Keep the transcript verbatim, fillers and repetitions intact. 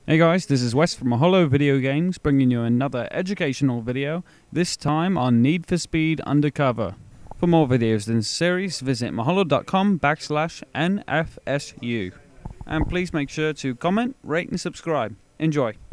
Hey guys, this is Wes from Mahalo Video Games, bringing you another educational video, this time on Need for Speed Undercover. For more videos in this series, visit mahalo.com backslash NFSU. And please make sure to comment, rate and subscribe. Enjoy.